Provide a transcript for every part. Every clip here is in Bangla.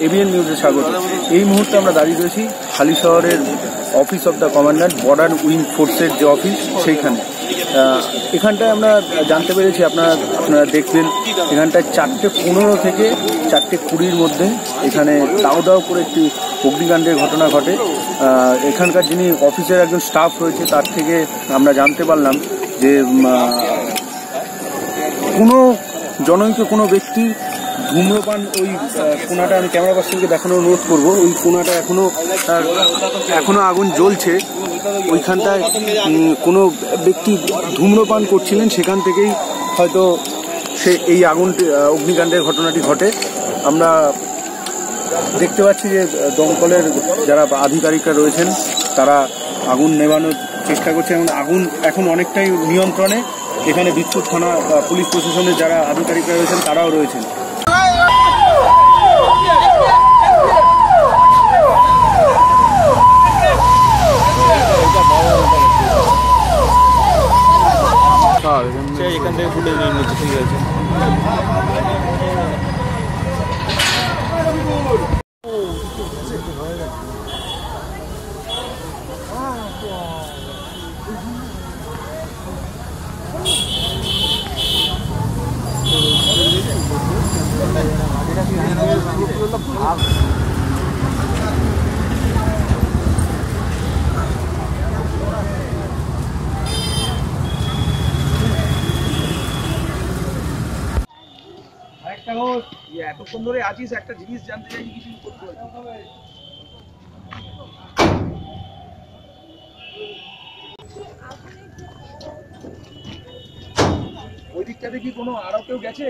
এবিএন নিউজে স্বাগত। এই মুহূর্তে আমরা দাঁড়িয়ে রয়েছি হালিশহরের office of the commandant border wing ফোর্সের যে অফিস সেইখানে। এখানটায় আমরা জানতে পেরেছি, আপনারা দেখবেন এখানটায় 4:15 থেকে 4:20 মধ্যে এখানে দাও দাও করে একটি অগ্নিকাণ্ডের ঘটনা ঘটে। এখানকার যিনি অফিসের একজন স্টাফ রয়েছে তার থেকে আমরা জানতে পারলাম যে কোনো জনৈক কোনো ব্যক্তি ধূম্রপান, ওই কোনাটা আমি ক্যামেরা পার্সনকে দেখানোর অনুরোধ করবো, ওই কোনাটা এখনো আগুন জ্বলছে। ওইখানটায় কোনো ব্যক্তি ধূম্রপান করছিলেন, সেখান থেকেই হয়তো এই অগ্নিকাণ্ডের ঘটনাটি ঘটে। আমরা দেখতে পাচ্ছি যে দমকলের যারা আধিকারিকরা রয়েছেন তারা আগুন নেভানোর চেষ্টা করছে এবং আগুন এখন অনেকটাই নিয়ন্ত্রণে। এখানে বিদ্যুৎ থানা পুলিশ প্রশাসনের যারা আধিকারিকরা রয়েছেন তারাও রয়েছেন। এখান থেকে ফুটেজ নিয়ে নিচ্ছে, ঠিক আছে। এতক্ষণ ধরে আছিস, একটা জিনিস জানতে চাই, কিছু করতে হবে। ওই দিকটাতে কি কোনো আরো কেউ গেছে?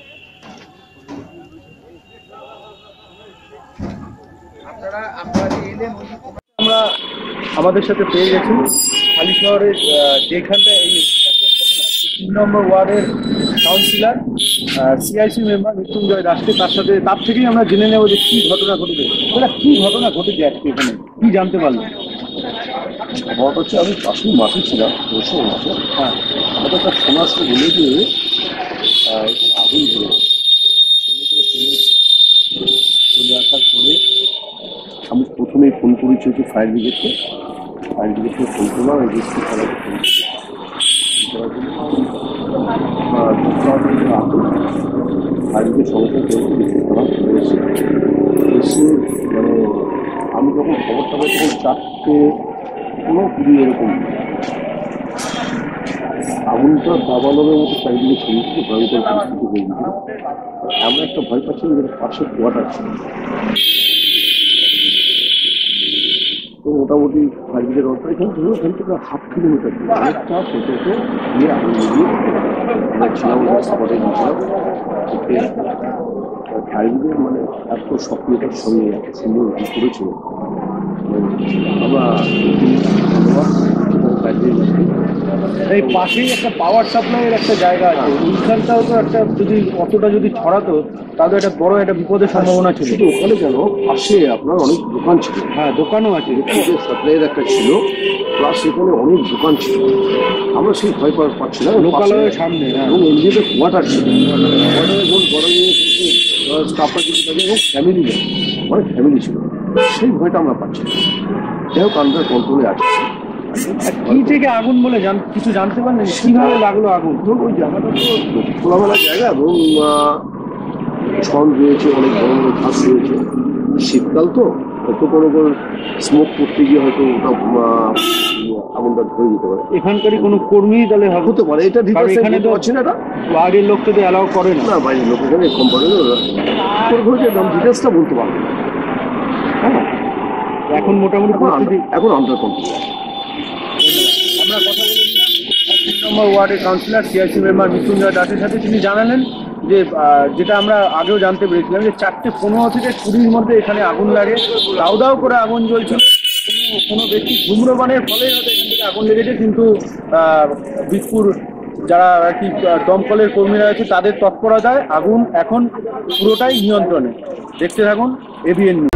আপনারা যে এলেন, আমরা আমাদের সাথে পেয়ে গেছি হালিশহরের যেখানটায় এই 3 নম্বর ওয়ার্ডের কাউন্সিলর সিআইসি মেম্বার মৃত্যুঞ্জয় দাসকে। তার থেকেই আমরা জেনে নেব যে কি ঘটনা ঘটেছে। কি ঘটনা ঘটেছে আজকে এখানে, কি জানতে পারলেন? খবরটা হচ্ছে, আমি পাশেই মাঠে ছিলাম, বসে মাঠে। হ্যাঁ, আমাদের একটা ফোন আসতে বলে যে আগুন ধরে চলে আসার পরে আমি প্রথমেই ফোন করেছি হচ্ছে ফায়ার ব্রিগেডকে ফোন করলাম, রেজিস্ট্রি থানাকে ফোন করার জন্য আগুন ফায়ার ব্রিগেড সঙ্গে রেজিস্ট্রি থানা চলে এসে মানে আমি যখন খবরটা পাই তখন 4:20 এরকম আগুনটা দাবানলের মতো চারিদিকে ছড়িয়েছিল, ভয়ঙ্কর পরিস্থিতি হয়ে গেছিল। আমরা একটা ভয় পাচ্ছিলাম যেটা পাশে কোয়ার্টার ছিল, তো মোটামুটি ফায়ার অর্থ এখান থেকে 1/2 কিলোমিটার অনেকটা সেটাকে গিয়ে আগুন নিয়ে আমরা ছিলাম, স্পটে গিয়েছিলাম। ফায়ার ব্রিগেড মানে এত সক্রিয়তার সঙ্গে এত সুন্দর করেছিল, আমরা ধন্যবাদ। এই পাশেই একটা পাওয়ার সাপ্লাইয়ের একটা জায়গা আছে, ওইখানটাও তো একটা অতটা যদি ছড়াতো তাহলে একটা বড় একটা বিপদের সম্ভাবনা ছিল। শুধু ওখানে কেন, পাশে আপনার অনেক দোকান ছিল। হ্যাঁ, দোকানও আছে, সাপ্লাইয়ের একটা ছিল, প্লাস সেখানে অনেক দোকান ছিল। আমরা সেই ভয় পাচ্ছিলাম লোকালয়ের সামনে, এবং এমনিতে কোয়ার্টার ছিল, স্টাফরা কিছু থাকে এবং ফ্যামিলি অনেক ফ্যামিলি ছিল, সেই ভয়টা আমরা পাচ্ছিলাম। যাই হোক, আন্ডার কন্ট্রোলে আছে। কি থেকে আগুন বলে কিছু জানতে পারলেন? কিভাবে লাগলো আগুন? ওই জায়গাটা তো খোলামেলা জায়গা এবং ছন রয়েছে, অনেক বড় বড় ঘাস রয়েছে, শীতকাল তো হয়তো কোনো স্মোক করতে গিয়ে হয়তো ওটা আগুনটা ধরে যেতে পারে। এখানকারই কোনো কর্মী তাহলে হতে পারে, এটা এখানে তো আছে না, বাইরের লোক তো অ্যালাউ করে না। বাইরের লোক এখানে কোম্পানির ডিটেলসটা বলতে পারবে। হ্যাঁ, এখন মোটামুটি এখন আন্ডার কন্ট্রোল। আমরা কথা বলেছিলাম 3 নম্বর ওয়ার্ডের কাউন্সিলর সিআইসি মেম্বার মৃত্যুঞ্জয় দাসের সাথে। তিনি জানালেন যে যেটা আমরা আগেও জানতে পেরেছিলাম যে 4:15 থেকে 20 মধ্যে এখানে আগুন লাগে, দাও দাও করে আগুন জ্বলছিল। কোনো ব্যক্তি ধূম্রপানের ফলে হয়তো এখান থেকে আগুন লেগেছে, কিন্তু বিদপুর যারা আর কি দমকলের কর্মীরা আছে তাদের তৎপরতায় আগুন এখন পুরোটাই নিয়ন্ত্রণে। দেখতে থাকুন এবিএন নিউজ।